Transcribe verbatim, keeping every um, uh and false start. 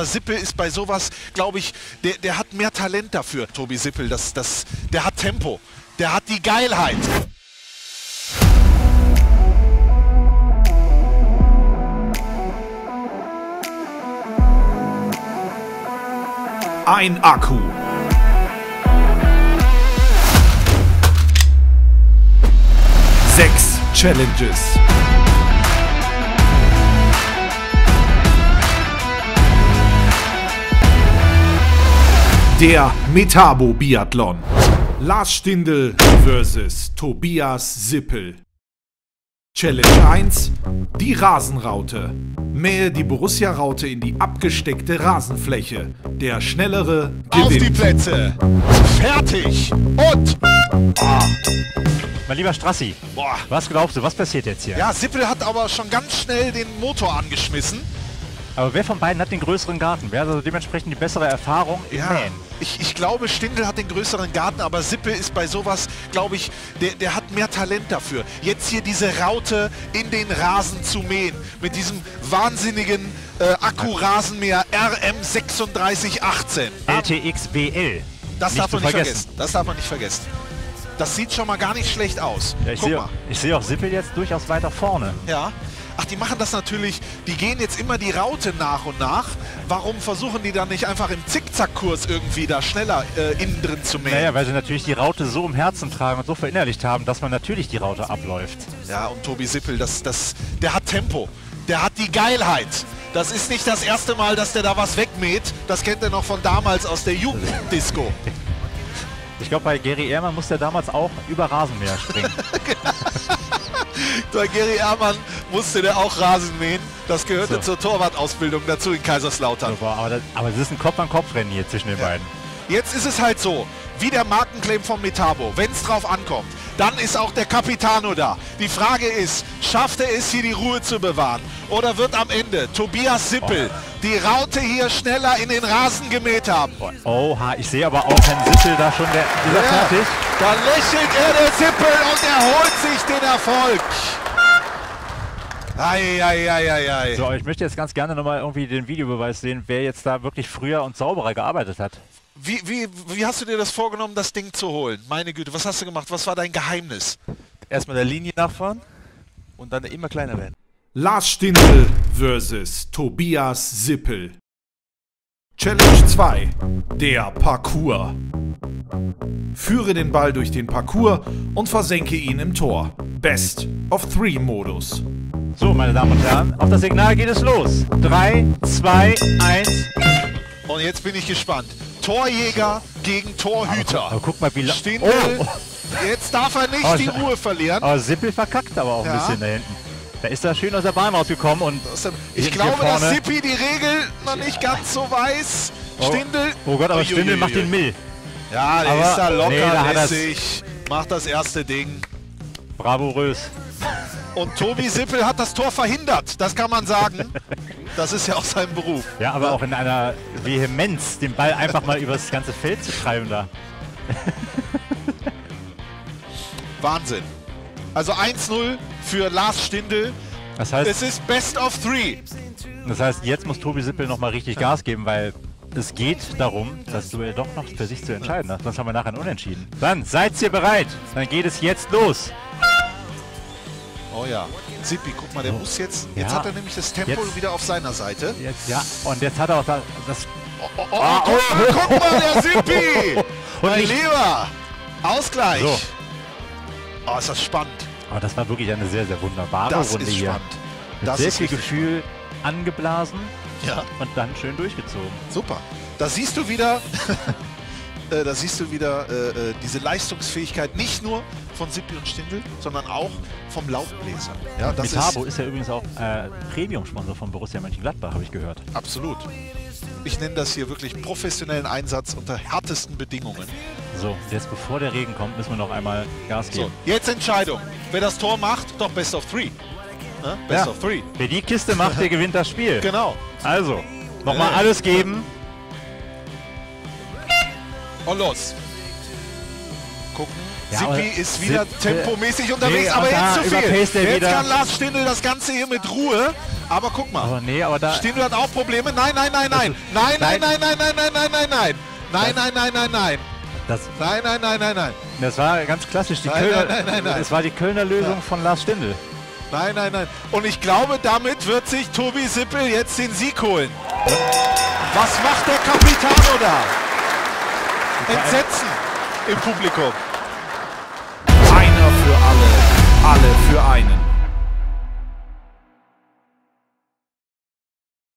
Sippel ist bei sowas, glaube ich, der, der hat mehr Talent dafür, Tobi Sippel. Das, das, der hat Tempo, der hat die Geilheit. Ein Akku. Sechs Challenges. Der Metabo-Biathlon. Lars Stindl versus Tobias Sippel. Challenge eins. Die Rasenraute. Mähe die Borussia-Raute in die abgesteckte Rasenfläche. Der Schnellere gewinnt. Auf die Plätze. Fertig. Und... Oh. Mein lieber Strassi, Boah. was glaubst du, was passiert jetzt hier? Ja, Sippel hat aber schon ganz schnell den Motor angeschmissen. Aber wer von beiden hat den größeren Garten? Wer hat also dementsprechend die bessere Erfahrung im ja, Mähen? Ich, ich glaube, Stindl hat den größeren Garten, aber Sippel ist bei sowas, glaube ich, der, der hat mehr Talent dafür. Jetzt hier diese Raute in den Rasen zu mähen. Mit diesem wahnsinnigen äh, Akku-Rasenmäher R M sechsunddreißig achtzehn. L T X W L. Das darf man nicht vergessen. Das darf man nicht vergessen. Das sieht schon mal gar nicht schlecht aus. Ja, ich Guck sehe, mal. Ich sehe auch Sippel jetzt durchaus weiter vorne. Ja. Ach, die machen das natürlich, die gehen jetzt immer die Raute nach und nach. Warum versuchen die dann nicht einfach im Zickzackkurs irgendwie da schneller äh, innen drin zu mähen? Naja, weil sie natürlich die Raute so im Herzen tragen und so verinnerlicht haben, dass man natürlich die Raute abläuft. Ja, und Tobi Sippel, das, das, der hat Tempo, der hat die Geilheit. Das ist nicht das erste Mal, dass der da was wegmäht. Das kennt er noch von damals aus der Jugenddisco. Ich glaube, bei Gary Ehrmann musste er damals auch über Rasenmäher springen. Bei Gary Ehrmann musste der auch Rasen mähen. Das gehörte so. zur Torwartausbildung dazu in Kaiserslautern. Super, aber, das, aber es ist ein Kopf-an-Kopf-Rennen hier zwischen den ja. beiden. Jetzt ist es halt so, wie der Markenclaim von Metabo. Wenn es drauf ankommt, dann ist auch der Capitano da. Die Frage ist, schafft er es, hier die Ruhe zu bewahren? Oder wird am Ende Tobias Sippel oh. die Raute hier schneller in den Rasen gemäht haben? Oha, ich sehe aber auch Herrn Sippel da schon, der ist er ja, fertig. Da lächelt er, der Sippel, und er holt sich den Erfolg. Eieieiei. So, ich möchte jetzt ganz gerne nochmal irgendwie den Videobeweis sehen, wer jetzt da wirklich früher und sauberer gearbeitet hat. Wie, wie, wie hast du dir das vorgenommen, das Ding zu holen? Meine Güte, was hast du gemacht? Was war dein Geheimnis? Erstmal der Linie nachfahren und dann immer kleiner werden. Lars Stindl versus Tobias Sippel. Challenge zwei. Der Parcours. Führe den Ball durch den Parcours und versenke ihn im Tor. Best of Three Modus. So, meine Damen und Herren, auf das Signal geht es los. drei, zwei, eins. Und jetzt bin ich gespannt. Torjäger gegen Torhüter. Aber, aber guck mal, wie Stindl, oh, oh. Jetzt darf er nicht oh, die Ruhe verlieren. Aber Sippel verkackt aber auch ja. ein bisschen da hinten. Da ist er schön aus der Bahn rausgekommen. Und ich glaube, dass Sippi die Regel noch nicht ganz so weiß. Oh. Stindl. Oh Gott, aber Stindl macht den Mill. Ja, der aber ist da locker, nee, da lässig. Macht das erste Ding. Bravourös. Und Tobi Sippel hat das Tor verhindert, das kann man sagen. Das ist ja auch sein Beruf. Ja, aber auch in einer Vehemenz, den Ball einfach mal über das ganze Feld zu treiben da. Wahnsinn. Also eins null für Lars Stindl. Das heißt, es ist Best of Three. Das heißt, jetzt muss Tobi Sippel nochmal richtig Gas geben, weil es geht darum, das Duell doch noch für sich zu entscheiden. Sonst haben wir nachher ein Unentschieden. Dann seid ihr bereit. Dann geht es jetzt los. Oh ja, Sippi, guck mal, der oh. muss jetzt, jetzt ja. hat er nämlich das Tempo jetzt. wieder auf seiner Seite. Jetzt, ja, und jetzt hat er auch da, das... Oh, oh, oh, oh, guck, oh, mal, guck mal, der Sippi! Mein Lieber! Ausgleich! So. Oh, ist das spannend. Aber das war wirklich eine sehr, sehr wunderbare das Runde ist hier. Spannend. Mit das sehr ist viel Gefühl angeblasen ja. und dann schön durchgezogen. Super. Da siehst du wieder... Da siehst du wieder äh, diese Leistungsfähigkeit nicht nur von Sippi und Stindl, sondern auch vom Laubbläser. Ja, das Metabo ist, ist ja übrigens auch äh, Premium-Sponsor von Borussia Mönchengladbach, habe ich gehört. Absolut. Ich nenne das hier wirklich professionellen Einsatz unter härtesten Bedingungen. So, jetzt bevor der Regen kommt, müssen wir noch einmal Gas geben. So, jetzt Entscheidung. Wer das Tor macht, doch Best of Three. Ne? Best ja. of Three. Wer die Kiste macht, der gewinnt das Spiel. Genau. Also, nochmal äh. alles geben. Und los. Gucken. Ja, Sippi ist wieder tempomäßig unterwegs, nee, aber jetzt zu viel. Jetzt wieder. kann Lars Stindl das Ganze hier mit Ruhe Aber guck mal. Aber nee, aber da... Stindl hat auch Probleme. Nein, nein, nein, nein. Nein, nein, nein, nein, nein, nein, nein, nein, nein. Nein, nein, nein, nein, nein. Das, nein, nein, nein, nein, nein. Das war ganz klassisch. Die Nein, Kölner, nein, nein, nein, nein. Das war die Kölner Lösung Ja. von Lars Stindl. Nein, nein, nein. Und ich glaube, damit wird sich Tobi Sippel jetzt den Sieg holen. Was macht der Capitano da? Entsetzen im Publikum. Einer für alle, alle für einen.